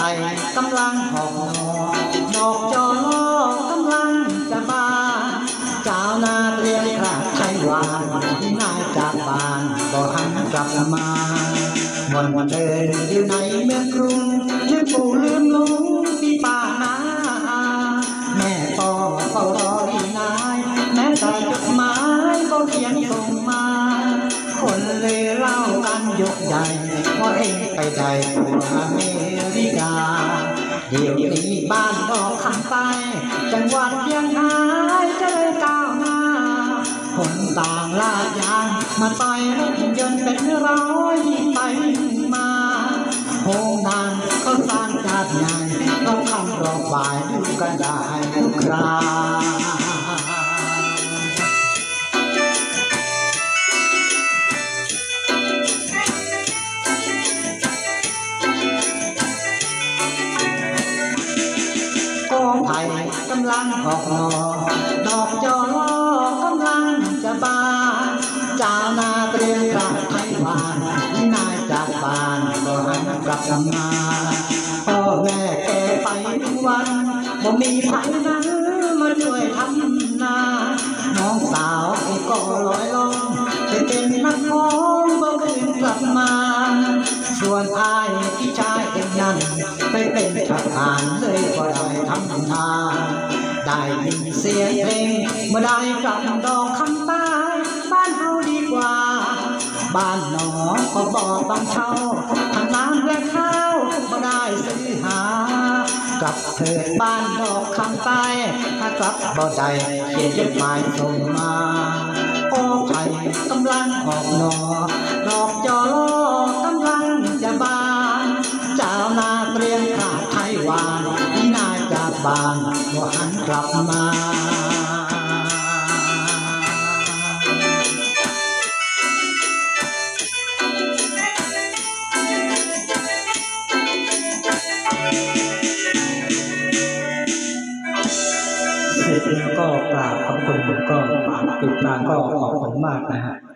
กำลังออกดอกจอล้อกำลังจะบานเจ้านาเรียนคราไทยหวานที่นายจากบ้านก็หันกลับมาวันเดินอยู่ในเมืองกรุงลืมปู่ลืมลุงที่ป่านาแม่พ่อเฝ้ารอที่นายแม้แต่จดหมายก็เขียนส่งมาคนเลยเล่ากันยกใหญ่ว่าเองไปได้ทั่วอเมริกาเดี๋ยวนี้บ้านดอกคำไปจังหวัดยังหายจะเลยก้าวหน้าคนต่างลาดยางมาต่อยรถยนต์เป็นร้อยยิ่งไปมาโฮงนางเขาสร้างจัดใหญ่เราทำรอบบ่ายอยู่กันได้ทุกคราไผ่กำลังออกหน่อดอกจอล้อกำลังจะบานเจ้านาเตรียมกลับไทยบ้านที่นายจากบ้านก็หันกลับมาพ่อแม่แก่ไปทุกวันบ่มีไผ่นั้นมาช่วยทำนาน้องสาวก็ลอยล่องไปเป็นนักร้องบ่คืนกลับมาส่วนอายที่ชายเองนั้นไปเป็นทหารเลยก็ได้ทำนาได้ยินเสียงเพลงเมื่อได้กลับดอกคำใต้บ้านเฮาดีกว่าบ้านหนอก็บอกบางเช่าทำน้ำและข้าวไม่ได้ซื้อหากลับเถิดบ้านดอกคำใต้ถ้ากลับบ่ได้เขียนจดหมายส่งมาโอ้ไผ่กำลังออกหนอดอกจอล้อกำลังจะบานเจ้านาเตรียมขาดไทยหวานที่นายจากบ้านก็หันกลับมาเสร็จแล้วก็กราบขอบคุณก็ฝากติดตามก็ขอบคุณมากนะฮะ